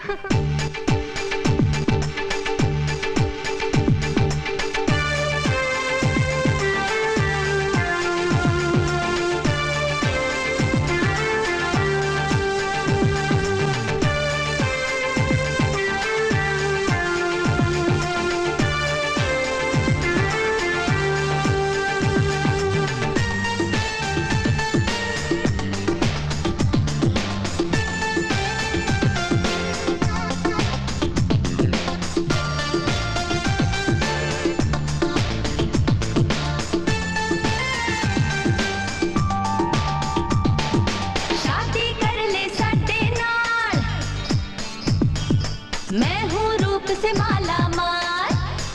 मैं हूँ रूप से माला माल,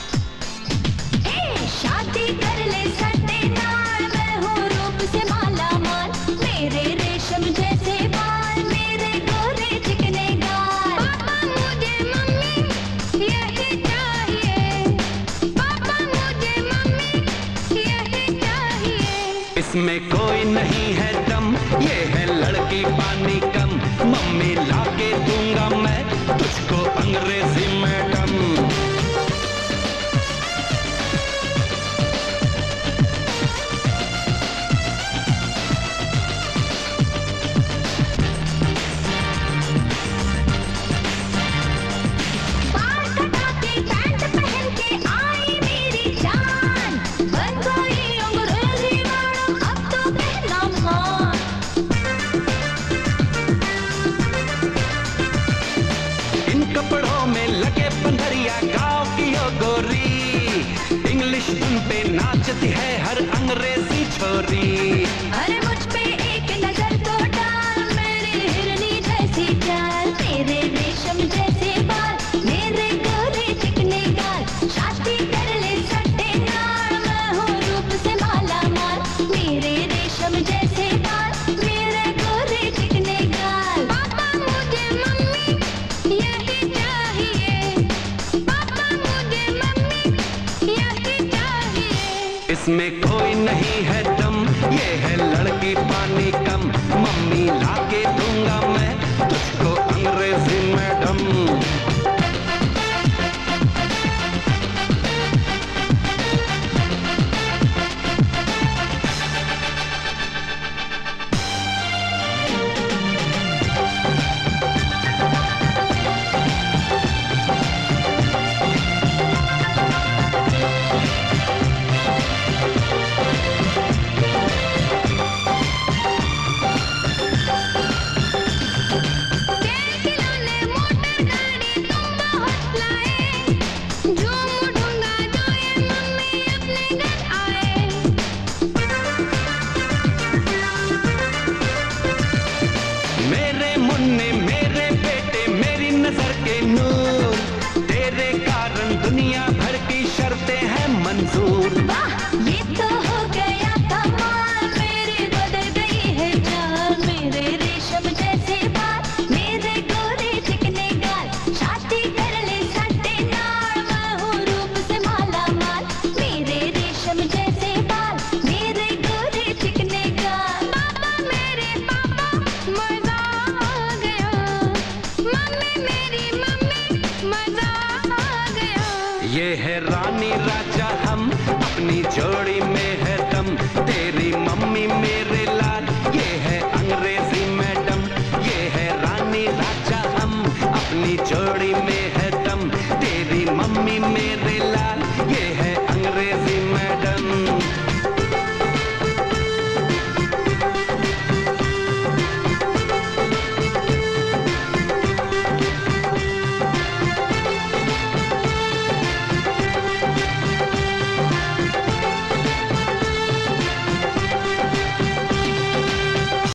शादी कर ले सटे नाल। मैं हूँ रूप से माला माल, मेरे रेशम जैसे बाल, मेरे गोरे चिकने गाल। पापा मुझे मम्मी यही चाहिए, पापा मुझे मम्मी यही चाहिए। इसमें कोई नहीं है दम, ये है लड़की पानी कम। मम्मी लाके दूंगा मैं तुझको अंग्रेजी मैडम। बाल कटा के पैंट पहन के आई मेरी जान, बन गई अंग्रेजी मैडम अब तो कहना मान। इन कपड़ों में लगे पंडरिया गाँव की ओ गोरी, इंग्लिश धुन पे नाचती है हर अंग्रेजी छोरी। अरे मुझ पे एक नजर तो डाल, मेरी हिरनी जैसी चाल, मेरे रेशम जैसे बाल, मेरे गोरे चिकने गाल। शादी कर ले सट्टे नाल, मैं हूँ रूप से माला माल, मेरे रेशम जैसे बाल, मेरे गोरे चिकने गाल। पापा मुझे मम्मी यही चाहिए, पापा मुझे मम्मी यही चाहिए। इसमें कोई नहीं है दम, ये है लड़की पानी कम। मम्मी लाके दूंगा मैं तुझको अंग्रेजी मैडम। खिलौने मोटर गाड़ी तुम बहुत लाए, झूम उठूंगा जो ये मम्मी अपने घर आए। मेरे मुन्ने मेरे बेटे मेरी नजर के नूर, तेरे कारण दुनिया भर की शर्तें हैं मंजूर। वाह ये तो हो गया कमाल, मेरी बदल गई है चाल, मेरे रेशम जैसे बाल, मेरे गोरे चिकने गाल। शादी कर ले सट्टे नाल, मैं हूँ रूप से माला माल, मेरे रेशम जैसे बाल, मेरे गोरे चिकने गाल। पापा मेरे पापा मजा आ गया, मम्मी मेरी मम्मी मजा आ गया। ये है रानी राजा हम, अपनी जोड़ी में है दम। तेरी मम्मी मेरे लाल, ये है अंग्रेजी मैडम। ये है रानी राजा हम, अपनी जोड़ी में